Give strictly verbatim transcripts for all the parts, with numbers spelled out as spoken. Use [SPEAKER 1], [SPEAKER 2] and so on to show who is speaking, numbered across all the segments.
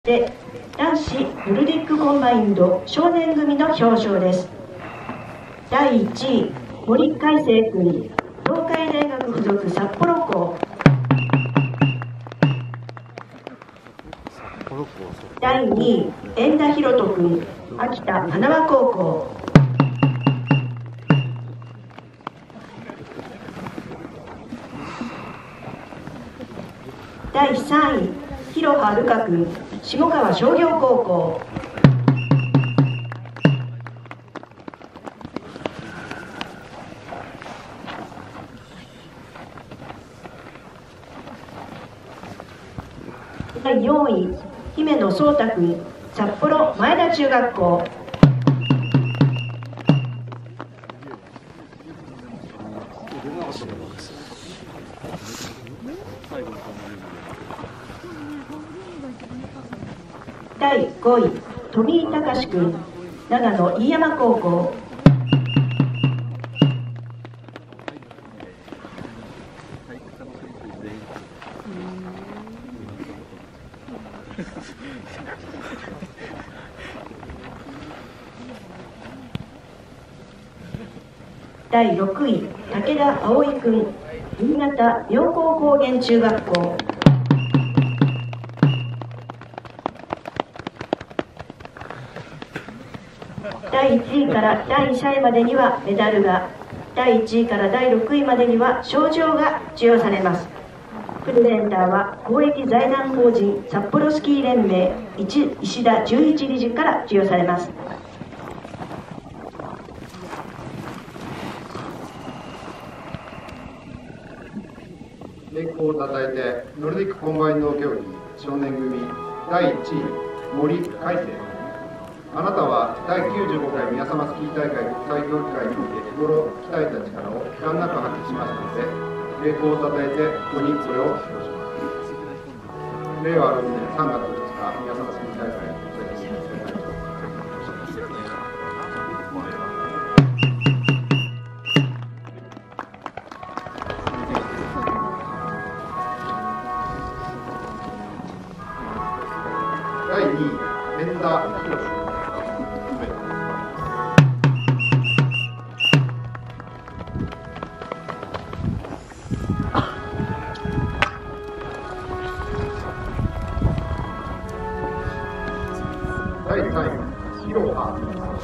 [SPEAKER 1] で男子ノルディックコンバインド少年組の表彰です。だいいちい森海星君、東海大学附属札幌校。だいにい円田博人君、秋田花輪高校。だいさんい広羽瑠香君、下川商業高校。だいよんい姫野壮太君、札幌前田中学校。だいごい富井隆君、長野飯山高校。だいろくい武田葵君、新潟妙高高原中学校。だいいちいからだいしゃいまでにはメダルが、だいいちいからだいろくいまでには賞状が授与されます。プレゼンターは公益財団法人札幌スキー連盟石田純一理事から授与されます。
[SPEAKER 2] 栄光をたたえてノルディックコンバインド競技少年組だいいちい森海星、あなたはだいきゅうじゅうごかい宮様スキー大会国際競技会において日頃鍛えた力を遺憾なく発揮しましたので、栄光をたたえてここにこれを表彰します。れいわろくねんさんがつふつか宮様スキー大会国際競技会だいにい円田博人、だいさんい広羽、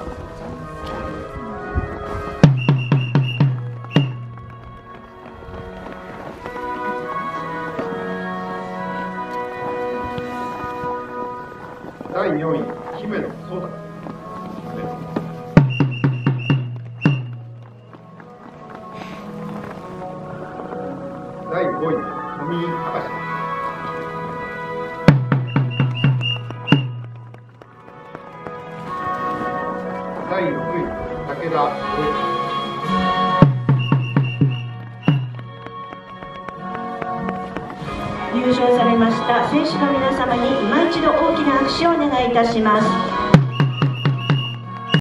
[SPEAKER 2] だいよんい姫野壮太、だいごい富井隆、だいろくい武田葵、
[SPEAKER 1] 優勝されました選手の皆様に今一度大きな拍手をお願いいたします。